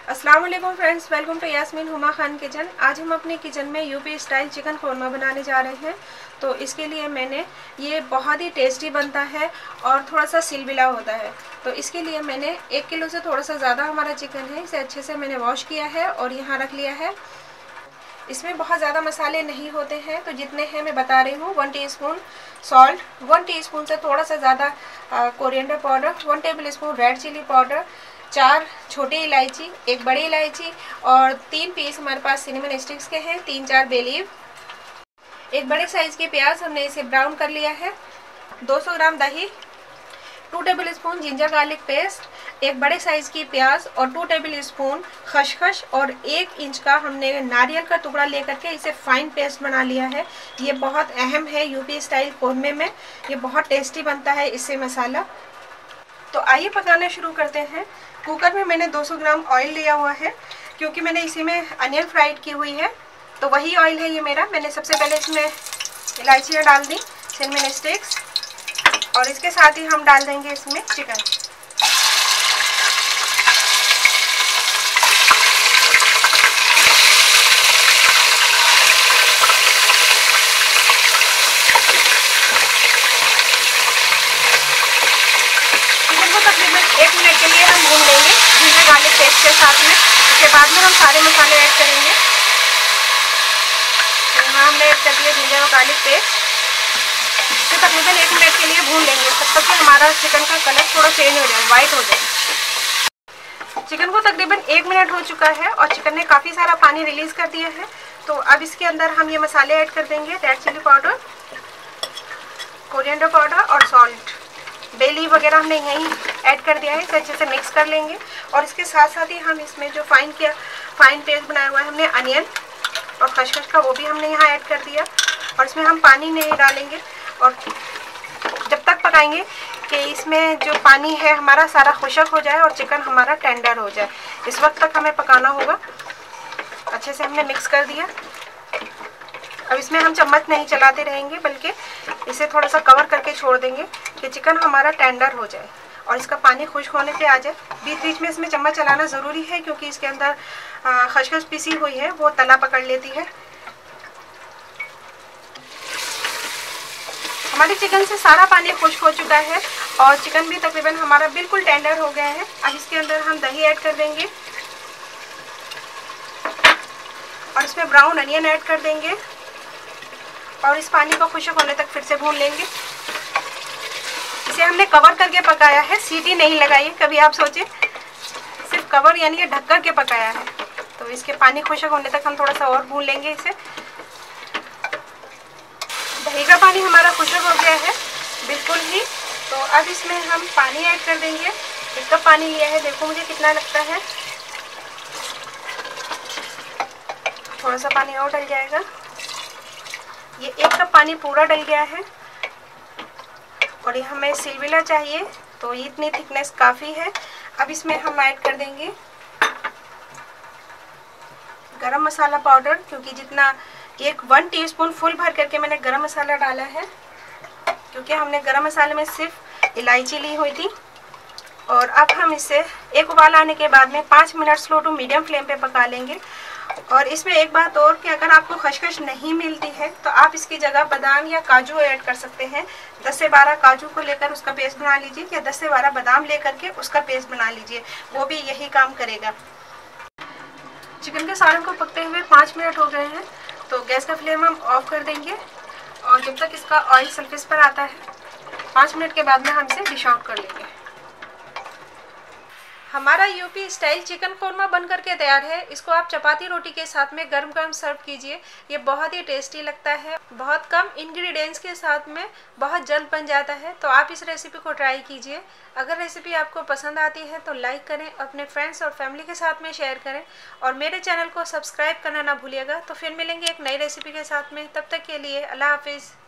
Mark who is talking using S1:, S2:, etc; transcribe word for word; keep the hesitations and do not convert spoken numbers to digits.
S1: अस्सलाम वालेकुम friends, welcome to Yasmeen Huma Khan kitchen. आज हम अपने किचन में यूपी स्टाइल चिकन कोरमा बनाने जा रहे हैं। तो इसके लिए मैंने ये बहुत ही टेस्टी बनता है और थोड़ा सा सिलबिला होता है। तो इसके लिए मैंने एक किलो से थोड़ा सा ज़्यादा हमारा चिकन है, इसे अच्छे से मैंने वॉश किया है और यहाँ रख लिया है। इसमें बहुत ज़्यादा मसाले नहीं होते हैं, तो जितने हैं मैं बता रही हूँ। One teaspoon salt, one teaspoon से थोड़ा सा ज़्यादा coriander powder, one tablespoon red chilli powder, चार छोटी इलायची, एक बड़ी इलायची और तीन पीस हमारे पास सिनेमन स्टिक्स के हैं, तीन चार बे लीफ, एक बड़े साइज़ के प्याज हमने इसे ब्राउन कर लिया है, दो सौ ग्राम दही, two tablespoon ginger garlic paste, एक बड़े साइज़ की प्याज और टू टेबल स्पून खसखस और एक इंच का हमने नारियल का टुकड़ा लेकर के इसे फाइन पेस्ट बना लिया है। ये बहुत अहम है यूपी स्टाइल कोरमे में, ये बहुत टेस्टी बनता है इससे मसाला। तो आइए पकाना शुरू करते हैं। कुकर में मैंने दो सौ ग्राम ऑयल लिया हुआ है, क्योंकि मैंने इसी में अनियन फ्राइड की हुई है, तो वही ऑयल है ये मेरा। मैंने सबसे पहले इसमें इलायचियाँ डाल दी, सिनेमन स्टिक्स, और इसके साथ ही हम डाल देंगे इसमें चिकन। एक मिनट के लिए हम भून लेंगे जिंजर गार्लिक पेस्ट के साथ में। इसके बाद में हम सारे मसाले ऐड करेंगे। तो यहाँ हमने ऐड कर दिया जिंजर और गार्लिक पेस्ट। इसे तकरीबन एक मिनट के लिए भून लेंगे, तब तक कि हमारा चिकन का कलर थोड़ा चेंज हो जाए, वाइट हो जाए। चिकन को तकरीबन एक मिनट हो चुका है और चिकन ने काफ़ी सारा पानी रिलीज़ कर दिया है। तो अब इसके अंदर हम ये मसाले ऐड कर देंगे, red chilli powder, coriander powder और सॉल्ट। बे लीफ वगैरह हमने यहीं ऐड कर दिया है। इसे अच्छे से मिक्स कर लेंगे और इसके साथ साथ ही हम इसमें जो फाइन किया फाइन पेस्ट बनाया हुआ है हमने अनियन और खसखस का, वो भी हमने यहाँ ऐड कर दिया। और इसमें हम पानी नहीं डालेंगे और जब तक पकाएंगे कि इसमें जो पानी है हमारा सारा खुश्क हो जाए और चिकन हमारा टेंडर हो जाए, इस वक्त तक हमें पकाना होगा। अच्छे से हमने मिक्स कर दिया। अब इसमें हम चम्मच नहीं चलाते रहेंगे, बल्कि इसे थोड़ा सा कवर करके छोड़ देंगे कि चिकन हमारा टेंडर हो जाए और इसका पानी खुश्क होने पे आ जाए। बीच बीच में इसमें चम्मच चलाना ज़रूरी है, क्योंकि इसके अंदर खसखस पिसी हुई है, वो तला पकड़ लेती है। हमारे चिकन से सारा पानी खुश्क हो चुका है और चिकन भी तकरीबन हमारा बिल्कुल टेंडर हो गया है। अब इसके अंदर हम दही ऐड कर देंगे और इसमें ब्राउन अनियन ऐड कर देंगे और इस पानी को खुश्क होने तक फिर से भून लेंगे। इसे हमने कवर करके पकाया है, सीटी नहीं लगाई है। कभी आप सोचे, सिर्फ कवर यानी कि ढक कर के पकाया है। तो इसके पानी खुश्क होने तक हम थोड़ा सा और भून लेंगे इसे। दही का पानी हमारा खुश्क हो गया है बिल्कुल ही। तो अब इसमें हम पानी ऐड कर देंगे। एक कप पानी लिया है, देखो मुझे कितना लगता है। थोड़ा सा पानी और डल जाएगा। ये एक कप पानी पूरा डल गया है और ये हमें सिलबिला चाहिए, तो इतनी थिकनेस काफ़ी है। अब इसमें हम ऐड कर देंगे गरम मसाला पाउडर, क्योंकि जितना एक वन टीस्पून फुल भर करके मैंने गरम मसाला डाला है, क्योंकि हमने गरम मसाले में सिर्फ इलायची ली हुई थी। और अब हम इसे एक उबाल आने के बाद में पाँच minute slow to medium flame पे पका लेंगे। और इसमें एक बात और कि अगर आपको खसखस नहीं मिलती है तो आप इसकी जगह बादाम या काजू ऐड कर सकते हैं। दस से बारह काजू को लेकर उसका पेस्ट बना लीजिए, या दस से बारह बादाम लेकर के उसका पेस्ट बना लीजिए, वो भी यही काम करेगा। चिकन के सालन को पकते हुए पाँच मिनट हो गए हैं, तो गैस का फ्लेम हम ऑफ कर देंगे और जब तक इसका ऑयल सरफेस पर आता है, पाँच मिनट के बाद में हम इसे डिश आउट कर लेंगे। हमारा यूपी स्टाइल चिकन कोरमा बन करके तैयार है। इसको आप चपाती रोटी के साथ में गर्म गर्म सर्व कीजिए। ये बहुत ही टेस्टी लगता है, बहुत कम इंग्रेडिएंट्स के साथ में बहुत जल्द बन जाता है। तो आप इस रेसिपी को ट्राई कीजिए। अगर रेसिपी आपको पसंद आती है तो लाइक करें, अपने फ्रेंड्स और फैमिली के साथ में शेयर करें और मेरे चैनल को सब्सक्राइब करना ना भूलिएगा। तो फिर मिलेंगे एक नई रेसिपी के साथ में, तब तक के लिए अल्लाह हाफिज़।